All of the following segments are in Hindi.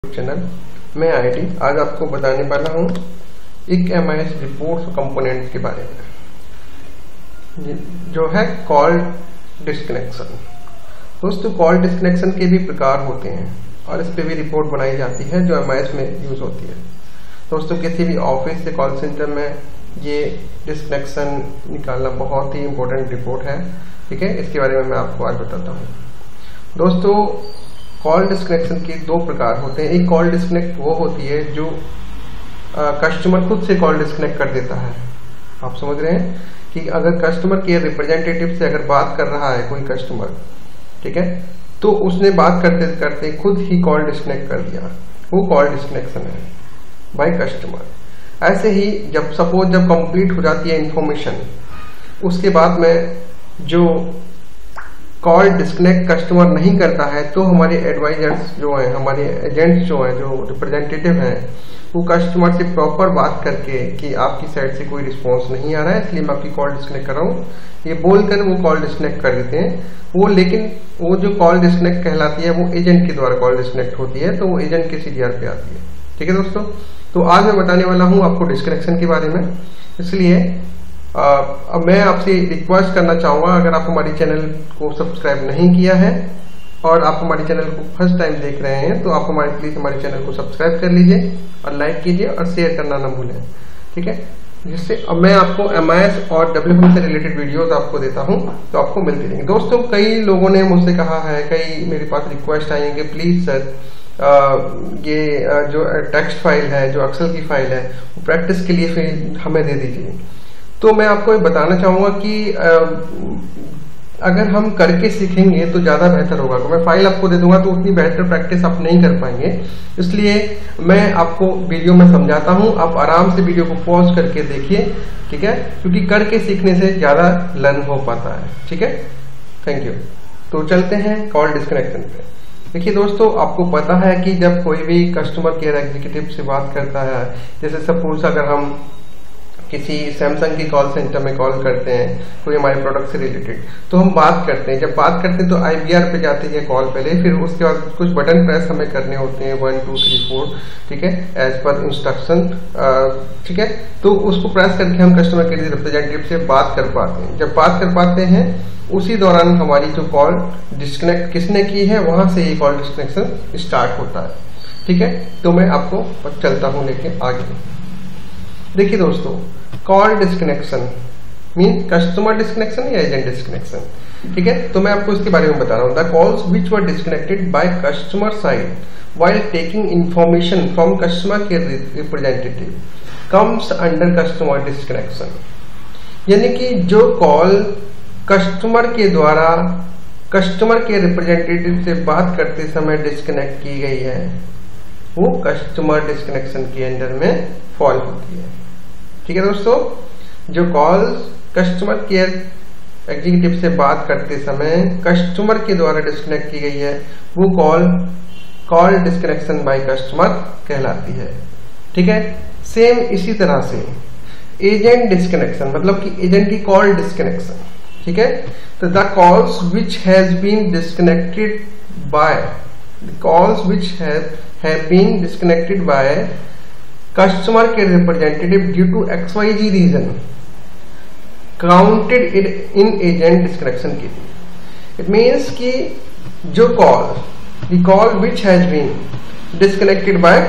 चैनल मैं आईटी आज आपको बताने वाला हूं एक एमआईएस रिपोर्ट्स कंपोनेंट के बारे में, जो है कॉल डिस्कनेक्शन। दोस्तों, कॉल डिस्कनेक्शन के भी प्रकार होते हैं और इस पे भी रिपोर्ट बनाई जाती है जो एमआईएस में यूज होती है। दोस्तों, किसी भी ऑफिस से कॉल सेंटर में ये डिस्कनेक्शन निकालना बहुत ही इंपॉर्टेंट रिपोर्ट है। ठीक है, इसके बारे में मैं आपको आज बताता हूँ। दोस्तों, कॉल डिस्कनेक्शन के दो प्रकार होते हैं। एक कॉल डिस्कनेक्ट वो होती है जो कस्टमर खुद से कॉल डिस्कनेक्ट कर देता है। आप समझ रहे हैं कि अगर कस्टमर केयर रिप्रेजेंटेटिव से अगर बात कर रहा है कोई कस्टमर, ठीक है, तो उसने बात करते करते खुद ही कॉल डिस्कनेक्ट कर दिया, वो कॉल डिस्कनेक्शन है बाय कस्टमर। ऐसे ही जब कंप्लीट हो जाती है इंफॉर्मेशन, उसके बाद में जो कॉल डिस्कनेक्ट कस्टमर नहीं करता है तो हमारे एडवाइजर्स जो हैं, हमारे एजेंट्स जो हैं, जो रिप्रेजेंटेटिव हैं, वो कस्टमर से प्रॉपर बात करके कि आपकी साइड से कोई रिस्पांस नहीं आ रहा है इसलिए मैं आपकी कॉल डिस्कनेक्ट कर रहा हूँ, ये बोलकर वो कॉल डिस्कनेक्ट कर देते हैं। लेकिन वो जो कॉल डिस्कनेक्ट कहलाती है वो एजेंट के द्वारा कॉल डिस्कनेक्ट होती है, तो वो एजेंट के सीडीआर पे आती है। ठीक है दोस्तों, तो आज मैं बताने वाला हूँ आपको डिस्कनेक्शन के बारे में। इसलिए अब मैं आपसे रिक्वेस्ट करना चाहूंगा, अगर आप हमारी चैनल को सब्सक्राइब नहीं किया है और आप हमारे चैनल को फर्स्ट टाइम देख रहे हैं तो आप प्लीज हमारे चैनल को सब्सक्राइब कर लीजिए और लाइक कीजिए और शेयर करना ना भूलें। ठीक है, जिससे अब मैं आपको एमआईएस और डब्ल्यूएफएम से रिलेटेड वीडियोस आपको देता हूं तो आपको मिलती रहेंगी। दोस्तों, कई लोगों ने मुझसे कहा है, कई मेरे पास रिक्वेस्ट आई है कि प्लीज सर ये जो टेक्स्ट फाइल है, जो एक्सेल की फाइल है, वो प्रैक्टिस के लिए फिर हमें दे दीजिए। तो मैं आपको ये बताना चाहूंगा कि अगर हम करके सीखेंगे तो ज्यादा बेहतर होगा। तो मैं फाइल आपको दे दूंगा तो उतनी बेहतर प्रैक्टिस आप नहीं कर पाएंगे, इसलिए मैं आपको वीडियो में समझाता हूं, आप आराम से वीडियो को पॉज करके देखिए। ठीक है, क्योंकि करके सीखने से ज्यादा लर्न हो पाता है। ठीक है, थैंक यू। तो चलते हैं कॉल डिस्कनेक्शन पे। देखिए दोस्तों, आपको पता है कि जब कोई भी कस्टमर केयर एग्जीक्यूटिव से बात करता है, जैसे सपोज अगर हम किसी सैमसंग की कॉल सेंटर में कॉल करते हैं कोई हमारे प्रोडक्ट से रिलेटेड, तो हम बात करते हैं। जब बात करते हैं तो आईवीआर पे जाती है कॉल पहले, फिर उसके बाद कुछ बटन प्रेस हमें करने होते हैं 1 2 3 4, ठीक है, एज पर इंस्ट्रक्शन। ठीक है, तो उसको प्रेस करके हम कस्टमर केयर रिप्रेजेंटेटिव से बात कर पाते हैं। जब बात कर पाते हैं उसी दौरान हमारी जो कॉल डिस्कनेक्ट किसने की है वहां से ये कॉल डिस्कनेक्शन स्टार्ट होता है। ठीक है, तो मैं आपको चलता हूं लेके आगे। देखिए दोस्तों, call disconnection mean customer disconnection या एजेंट डिस्कनेक्शन। ठीक है, तो मैं आपको इसके बारे में बता रहा हूं। The calls which were disconnected by customer side while taking information from customer care representative comes under customer disconnection. यानी कि जो कॉल कस्टमर के द्वारा कस्टमर केयर रिप्रेजेंटेटिव से बात करते समय डिस्कनेक्ट की गई है, वो कस्टमर डिस्कनेक्शन के अंडर में फॉल होती है। ठीक है दोस्तों, जो कॉल्स कस्टमर केयर एग्जीक्यूटिव से बात करते समय कस्टमर के द्वारा डिस्कनेक्ट की गई है, वो कॉल डिस्कनेक्शन बाय कस्टमर कहलाती है। ठीक है, सेम इसी तरह से एजेंट डिस्कनेक्शन, मतलब कि एजेंट की कॉल डिस्कनेक्शन। ठीक है, तो the calls which has been disconnected by have been disconnected by customer care representative due to XYZ reason counted in agent disconnection के लिए। It means कि जो the call which has been disconnected by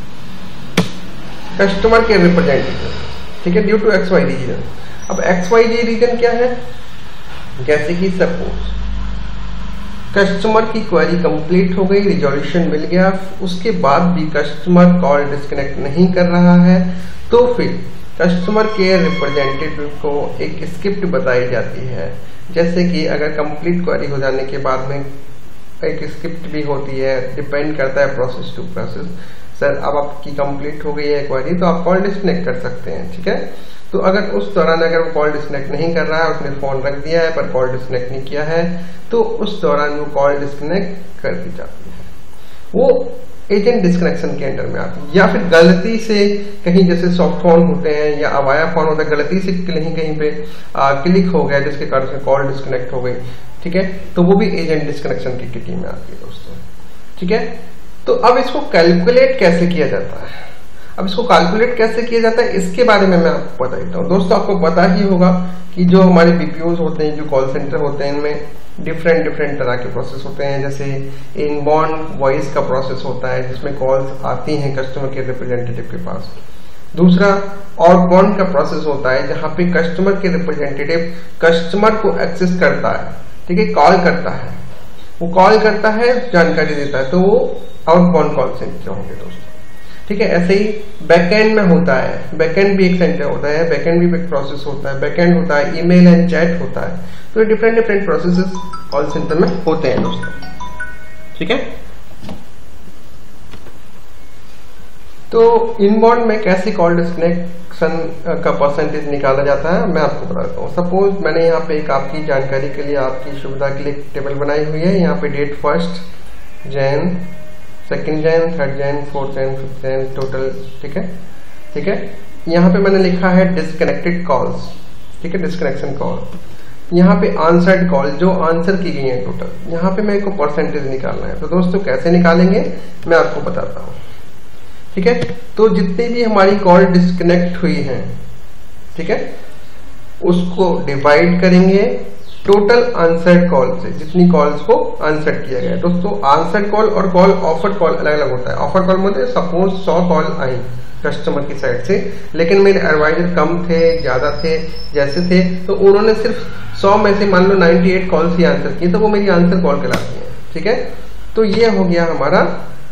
customer care representative, ठीक है, due to XYZ reason। अब XYZ reason क्या है? जैसे कि सपोज कस्टमर की क्वेरी कंप्लीट हो गई, रिजोल्यूशन मिल गया, उसके बाद भी कस्टमर कॉल डिस्कनेक्ट नहीं कर रहा है, तो फिर कस्टमर केयर रिप्रेजेंटेटिव को एक स्क्रिप्ट बताई जाती है। जैसे कि अगर कंप्लीट क्वेरी हो जाने के बाद में एक स्क्रिप्ट भी होती है, डिपेंड करता है प्रोसेस टू प्रोसेस। सर, अब आपकी कंप्लीट हो गई है क्वेरी तो आप कॉल डिस्कनेक्ट कर सकते हैं। ठीक है, तो अगर उस दौरान अगर वो कॉल डिस्कनेक्ट नहीं कर रहा है, उसने फोन रख दिया है पर कॉल डिस्कनेक्ट नहीं किया है, तो उस दौरान वो कॉल डिस्कनेक्ट कर दी जाती है, वो एजेंट डिस्कनेक्शन के अंडर में आती है। या फिर गलती से कहीं, जैसे सॉफ्ट फोन होते हैं या अवाया फोन होता है, गलती से कहीं पे क्लिक हो गया जिसके कारण से कॉल डिस्कनेक्ट हो गई। ठीक है, तो वो भी एजेंट डिस्कनेक्शन की किटी में आती है दोस्तों। ठीक है, तो अब इसको कैलकुलेट कैसे किया जाता है, अब इसको कैलकुलेट कैसे किया जाता है इसके बारे में मैं आपको बता देता हूँ। दोस्तों आपको पता ही होगा कि जो हमारे बीपीओज होते हैं, जो कॉल सेंटर होते हैं, इनमें डिफरेंट तरह के प्रोसेस होते हैं। जैसे इनबाउंड वॉइस का प्रोसेस होता है जिसमें कॉल्स आती हैं कस्टमर के रिप्रेजेंटेटिव के पास। दूसरा आउटबाउंड का प्रोसेस होता है जहां पे कस्टमर के रिप्रेजेंटेटिव कस्टमर को एक्सेस करता है, ठीक है, कॉल करता है, वो कॉल करता है, जानकारी देता है, तो वो आउटबाउंड कॉल सेंटर होंगे दोस्तों, ठीक है। ऐसे ही बैकएंड में होता है, बैकएंड भी एक सेंटर होता है, बैकएंड भी एक प्रोसेस होता है, बैकएंड होता है, ईमेल एंड चैट होता है। तो डिफरेंट प्रोसेसेस कॉल सेंटर में होते हैं दोस्तों, ठीक है। तो इनबाउंड में कैसे कॉल डिस्कनेक्शन का परसेंटेज निकाला जाता है मैं आपको बताता हूँ। सपोज मैंने यहाँ पे एक आपकी जानकारी के लिए, आपकी सुविधा के लिए एक टेबल बनाई हुई है। यहाँ पे date 1 Jan, 2 Jan, 3 Jan, 4 Jan, 5 Jan total, ठीक है, ठीक है। यहाँ पे मैंने लिखा है डिस्कनेक्टेड कॉल्स, ठीक है, डिस्कनेक्शन कॉल। यहाँ पे आंसर्ड कॉल जो आंसर की गई है टोटल, यहाँ पे मेरे को परसेंटेज निकालना है। तो दोस्तों कैसे निकालेंगे मैं आपको बताता हूँ, ठीक है। तो जितनी भी हमारी कॉल डिस्कनेक्ट हुई है, ठीक है, उसको डिवाइड करेंगे टोटल आंसर्ड कॉल से, जितनी कॉल्स को आंसर किया गया। दोस्तों आंसर्ड कॉल और कॉल ऑफर्ड कॉल अलग अलग होता है। ऑफर कॉल मतलब सपोज 100 कॉल आई कस्टमर की साइड से, लेकिन मेरे एडवाइजर कम थे, ज्यादा थे, जैसे थे, तो उन्होंने सिर्फ 100 में से मान लो 98 कॉल्स ही आंसर की, तो वो मेरी आंसर कॉल कहलाती है, ठीक है। तो ये हो गया हमारा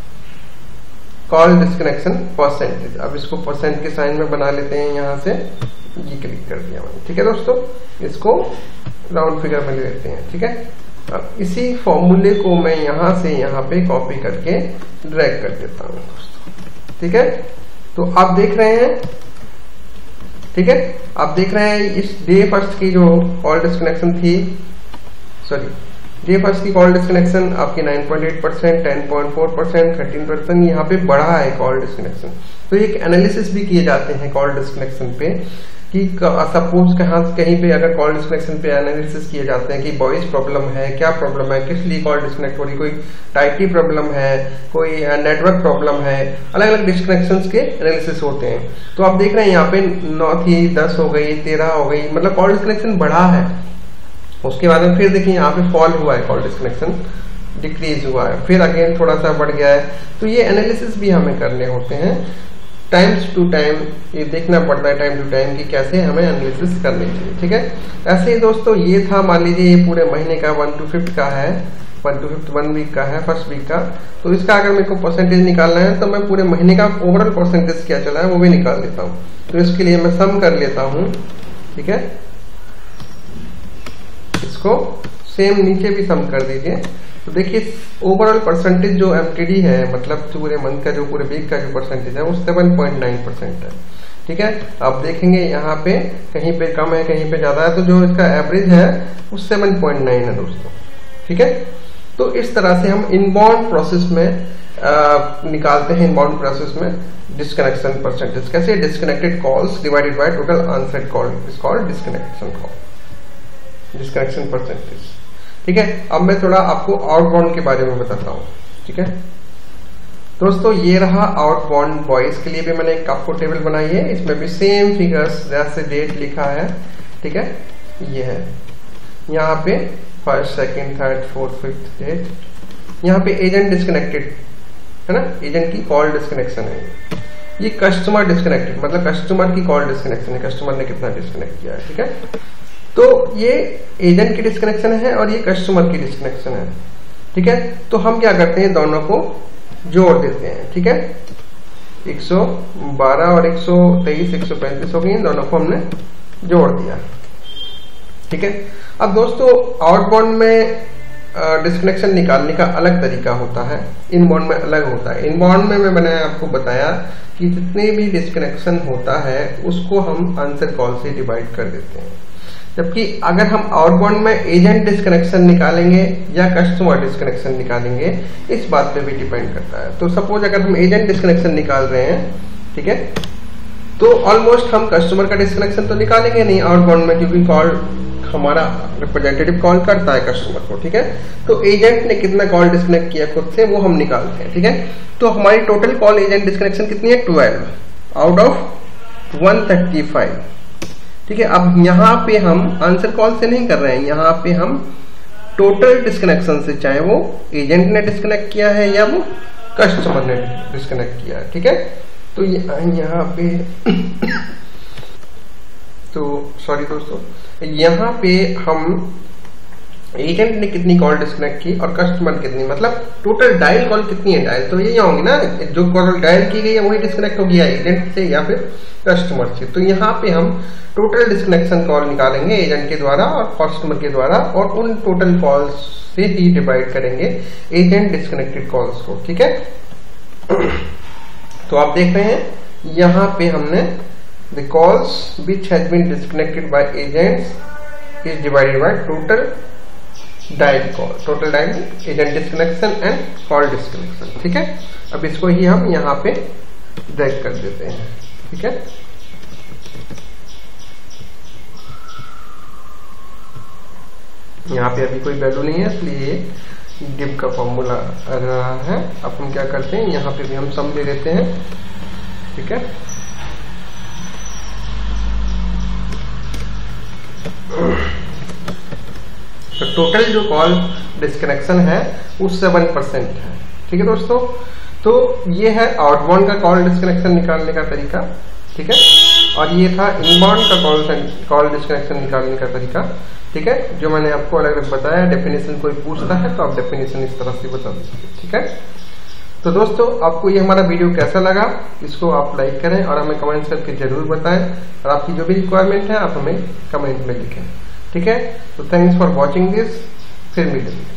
कॉल डिस्कनेक्शन परसेंटेज। अब इसको परसेंट के साइन में बना लेते हैं, यहां से ये क्लिक कर दिया मैंने, ठीक है दोस्तों। इसको राउंड फिगर में ले लेते हैं, ठीक है। अब इसी फॉर्मूले को मैं यहां से यहां पे कॉपी करके ड्रैग कर देता हूं दोस्तों, ठीक है। तो आप देख रहे हैं, ठीक है, आप देख रहे हैं इस डे फर्स्ट की जो कॉल डिस्कनेक्शन थी, सॉरी डे फर्स्ट की कॉल डिस्कनेक्शन आपकी 9.8%, 10.4%, 13%, यहाँ पे बढ़ा है कॉल डिस्कनेक्शन। तो एक एनालिसिस भी किए जाते हैं कॉल डिस्कनेक्शन पे कि सपोज कहीं पे अगर कॉल डिस्कनेक्शन पे एनालिसिस किए जाते हैं कि वॉइस प्रॉब्लम है, क्या प्रॉब्लम है, किस लिए कॉल डिस्कनेक्ट हो रही, कोई टाइटी प्रॉब्लम है, कोई नेटवर्क प्रॉब्लम है, अलग अलग डिस्कनेक्शंस के एनालिसिस होते हैं। तो आप देख रहे हैं यहाँ पे 9 थी, 10 हो गई, 13 हो गई, मतलब कॉल डिस्कनेक्शन बढ़ा है। उसके बाद में फिर देखिए यहाँ पे फॉल हुआ है, कॉल डिस्कनेक्शन डिक्रीज हुआ है, फिर अगेन थोड़ा सा बढ़ गया है। तो ये एनालिसिस भी हमें करने होते हैं टाइम्स टू टाइम, ये देखना पड़ता है टाइम टू टाइम कि कैसे हमें एनालिसिस करनी चाहिए, ठीक है। ऐसे ही दोस्तों ये था, मान लीजिए ये पूरे महीने का 1 to 5 का है, 1 to 5 1 वीक का है, फर्स्ट वीक का। तो इसका अगर मेरे को परसेंटेज निकालना है तो मैं पूरे महीने का ओवरऑल परसेंटेज क्या चला है वो भी निकाल लेता हूँ। तो इसके लिए मैं सम कर लेता हूँ, ठीक है। इसको सेम नीचे भी सम कर दीजिए। तो देखिए ओवरऑल परसेंटेज जो एमटीडी है, मतलब पूरे मंथ का जो पूरे वीक का जो परसेंटेज है वो 7.9% है, ठीक है। आप देखेंगे यहाँ पे कहीं पे कम है, कहीं पे ज्यादा है, तो जो इसका एवरेज है वो 7.9 है दोस्तों, ठीक है। तो इस तरह से हम इनबाउंड प्रोसेस में निकालते हैं, इनबाउंड प्रोसेस में डिस्कनेक्शन परसेंटेज कैसे, disconnected calls divided by total answered call is called disconnection call, disconnection percentage, ठीक है। अब मैं थोड़ा आपको आउटबाउंड के बारे में बताता हूँ, ठीक है दोस्तों। ये रहा आउटबाउंड वॉइस के लिए भी मैंने एक आपको टेबल बनाई है, इसमें भी सेम फिगर्स जैसे डेट लिखा है, ठीक है। ये है यहाँ पे 1st, 2nd, 3rd, 4th, 5th date. यहाँ पे एजेंट डिस्कनेक्टेड है ना, एजेंट की कॉल डिस्कनेक्शन है। ये कस्टमर डिस्कनेक्टेड मतलब कस्टमर की कॉल डिस्कनेक्शन है, कस्टमर ने कितना डिस्कनेक्ट किया है, ठीक है। तो ये एजेंट की डिस्कनेक्शन है और ये कस्टमर की डिस्कनेक्शन है, ठीक है। तो हम क्या करते हैं, दोनों को जोड़ देते हैं, ठीक है। 112 और 123, 135 हो गई, दोनों को हमने जोड़ दिया, ठीक है। अब दोस्तों आउटबाउंड में डिस्कनेक्शन निकालने का अलग तरीका होता है, इनबाउंड में अलग होता है। इनबाउंड में मैंने आपको बताया कि जितने भी डिस्कनेक्शन होता है उसको हम आंसर कॉल से डिवाइड कर देते हैं, जबकि अगर हम आउटबाउंड में एजेंट डिस्कनेक्शन निकालेंगे या कस्टमर डिस्कनेक्शन निकालेंगे इस बात पे भी डिपेंड करता है। तो सपोज अगर हम एजेंट डिस्कनेक्शन निकाल रहे हैं, ठीक है, तो ऑलमोस्ट हम कस्टमर का डिस्कनेक्शन तो निकालेंगे नहीं आउटबाउंड में, क्योंकि कॉल हमारा रिप्रेजेंटेटिव कॉल करता है कस्टमर को, ठीक है। तो एजेंट ने कितना कॉल डिस्कनेक्ट किया खुद से वो हम निकालते हैं, ठीक है। तो हमारी टोटल कॉल एजेंट डिस्कनेक्शन कितनी है, 12 आउट ऑफ 135, ठीक है। अब यहाँ पे हम आंसर कॉल से नहीं कर रहे हैं, यहाँ पे हम टोटल डिस्कनेक्शन से, चाहे वो एजेंट ने डिस्कनेक्ट किया है या वो कस्टमर ने डिस्कनेक्ट किया है, ठीक है। तो यहाँ पे तो सॉरी दोस्तों, यहाँ पे हम एजेंट ने कितनी कॉल डिस्कनेक्ट की और कस्टमर कितनी, मतलब टोटल डायल कॉल कितनी है, डायल तो यही होंगी ना, जो कॉल डायल की गई है वही डिस्कनेक्ट होगी, एजेंट से या फिर कस्टमर से। तो यहाँ पे हम टोटल डिस्कनेक्शन कॉल निकालेंगे एजेंट के द्वारा और कस्टमर के द्वारा, और उन टोटल कॉल्स से ही डिवाइड करेंगे एजेंट डिस्कनेक्टेड कॉल्स को, ठीक है। तो आप देख रहे हैं यहाँ पे हमने the calls which has been disconnected by agents is divided by total dial call, total dial agent disconnection and call disconnection, ठीक है। अब इसको ही हम यहाँ पे ड्रैग कर देते हैं, ठीक है। यहाँ पे अभी कोई वैल्यू नहीं है, इसलिए डिव का फॉर्मूला आ रहा है। अब हम क्या करते हैं, यहाँ पे भी हम सम ले लेते हैं, ठीक है। तो टोटल जो कॉल डिस्कनेक्शन है वो 7% है, ठीक है दोस्तों। तो ये है आउटबाउंड का कॉल डिस्कनेक्शन निकालने का तरीका, ठीक है। और ये था इनबाउंड का कॉल डिस्कनेक्शन निकालने का तरीका, ठीक है, जो मैंने आपको अलग अलग बताया। डेफिनेशन कोई पूछता है तो आप डेफिनेशन इस तरह से बता दीजिए, ठीक है। तो दोस्तों आपको ये हमारा वीडियो कैसा लगा, इसको आप लाइक करें और हमें कमेंट करके जरूर बताएं, और आपकी जो भी रिक्वायरमेंट है आप हमें कमेंट में लिखें, ठीक है। तो थैंक्स फॉर वॉचिंग दिस, फिर मिलेंगे।